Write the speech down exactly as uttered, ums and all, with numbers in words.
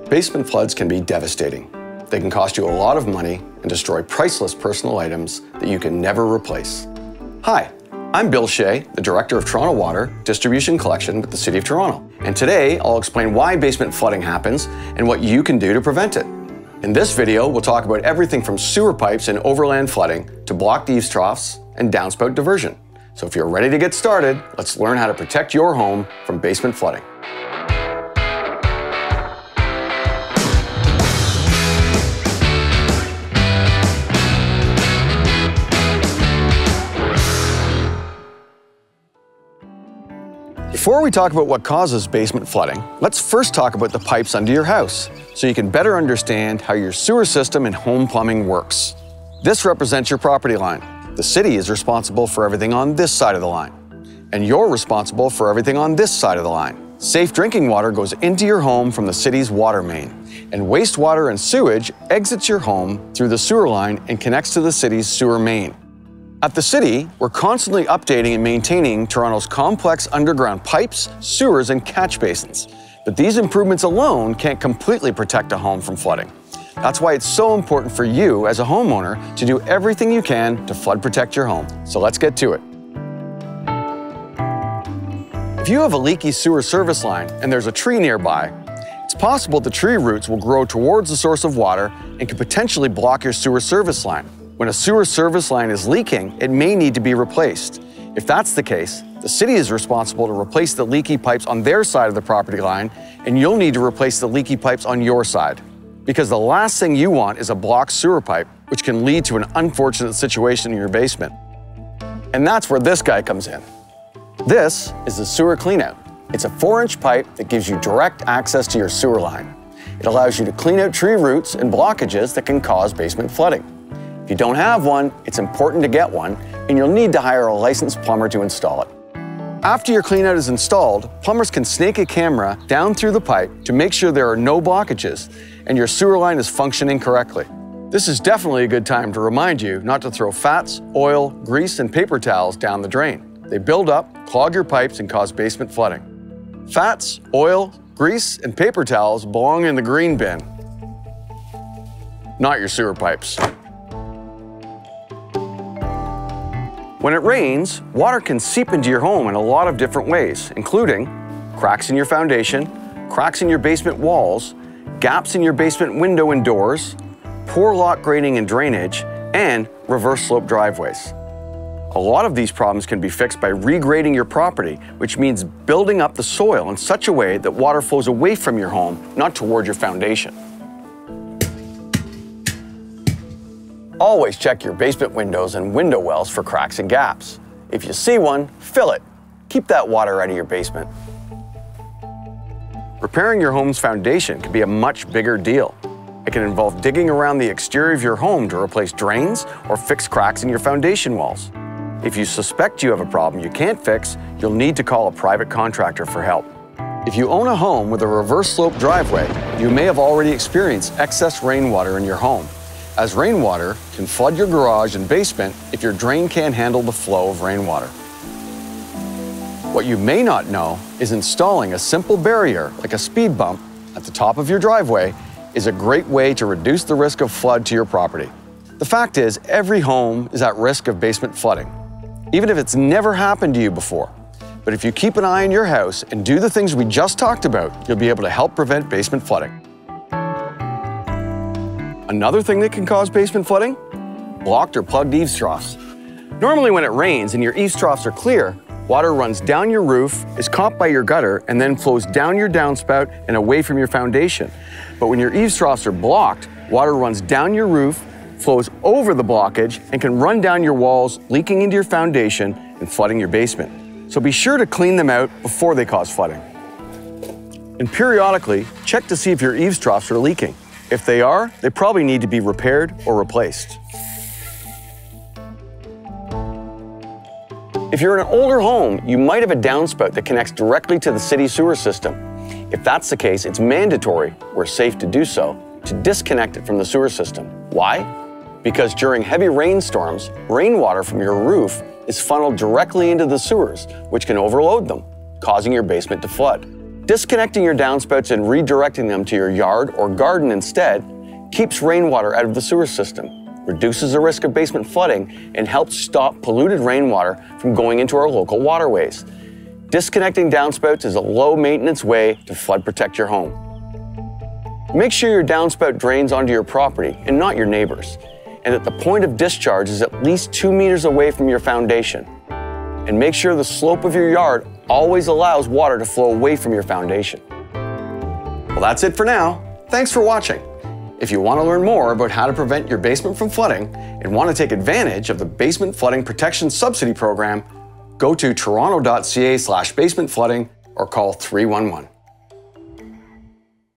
Basement floods can be devastating. They can cost you a lot of money and destroy priceless personal items that you can never replace. Hi, I'm Bill Shea, the Director of Toronto Water Distribution Collection with the City of Toronto. And today, I'll explain why basement flooding happens and what you can do to prevent it. In this video, we'll talk about everything from sewer pipes and overland flooding to blocked eaves troughs and downspout diversion. So if you're ready to get started, let's learn how to protect your home from basement flooding. Before we talk about what causes basement flooding, let's first talk about the pipes under your house, so you can better understand how your sewer system and home plumbing works. This represents your property line. The city is responsible for everything on this side of the line, and you're responsible for everything on this side of the line. Safe drinking water goes into your home from the city's water main, and wastewater and sewage exits your home through the sewer line and connects to the city's sewer main. At the city, we're constantly updating and maintaining Toronto's complex underground pipes, sewers, and catch basins. But these improvements alone can't completely protect a home from flooding. That's why it's so important for you as a homeowner to do everything you can to flood protect your home. So let's get to it. If you have a leaky sewer service line and there's a tree nearby, it's possible the tree roots will grow towards the source of water and could potentially block your sewer service line. When a sewer service line is leaking, it may need to be replaced. If that's the case, the city is responsible to replace the leaky pipes on their side of the property line, and you'll need to replace the leaky pipes on your side. Because the last thing you want is a blocked sewer pipe, which can lead to an unfortunate situation in your basement. And that's where this guy comes in. This is the sewer cleanout. It's a four inch pipe that gives you direct access to your sewer line. It allows you to clean out tree roots and blockages that can cause basement flooding. If you don't have one, it's important to get one, and you'll need to hire a licensed plumber to install it. After your cleanout is installed, plumbers can snake a camera down through the pipe to make sure there are no blockages and your sewer line is functioning correctly. This is definitely a good time to remind you not to throw fats, oil, grease, and paper towels down the drain. They build up, clog your pipes, and cause basement flooding. Fats, oil, grease, and paper towels belong in the green bin, not your sewer pipes. When it rains, water can seep into your home in a lot of different ways, including cracks in your foundation, cracks in your basement walls, gaps in your basement window and doors, poor lock grading and drainage, and reverse slope driveways. A lot of these problems can be fixed by regrading your property, which means building up the soil in such a way that water flows away from your home, not toward your foundation. Always check your basement windows and window wells for cracks and gaps. If you see one, fill it. Keep that water out of your basement. Repairing your home's foundation can be a much bigger deal. It can involve digging around the exterior of your home to replace drains or fix cracks in your foundation walls. If you suspect you have a problem you can't fix, you'll need to call a private contractor for help. If you own a home with a reverse slope driveway, you may have already experienced excess rainwater in your home, as rainwater can flood your garage and basement if your drain can't handle the flow of rainwater. What you may not know is installing a simple barrier, like a speed bump, at the top of your driveway is a great way to reduce the risk of flood to your property. The fact is, every home is at risk of basement flooding, even if it's never happened to you before. But if you keep an eye on your house and do the things we just talked about, you'll be able to help prevent basement flooding. Another thing that can cause basement flooding? Blocked or plugged eaves troughs. Normally when it rains and your eaves troughs are clear, water runs down your roof, is caught by your gutter, and then flows down your downspout and away from your foundation. But when your eaves troughs are blocked, water runs down your roof, flows over the blockage, and can run down your walls, leaking into your foundation and flooding your basement. So be sure to clean them out before they cause flooding. And periodically, check to see if your eaves troughs are leaking. If they are, they probably need to be repaired or replaced. If you're in an older home, you might have a downspout that connects directly to the city sewer system. If that's the case, it's mandatory, where safe to do so, to disconnect it from the sewer system. Why? Because during heavy rainstorms, rainwater from your roof is funneled directly into the sewers, which can overload them, causing your basement to flood. Disconnecting your downspouts and redirecting them to your yard or garden instead keeps rainwater out of the sewer system, reduces the risk of basement flooding, and helps stop polluted rainwater from going into our local waterways. Disconnecting downspouts is a low-maintenance way to flood protect your home. Make sure your downspout drains onto your property and not your neighbor's, and that the point of discharge is at least two meters away from your foundation. And make sure the slope of your yard always allows water to flow away from your foundation. Well, that's it for now. Thanks for watching. If you want to learn more about how to prevent your basement from flooding and want to take advantage of the Basement Flooding Protection Subsidy Program, go to toronto dot c a slash basement flooding or call three one one.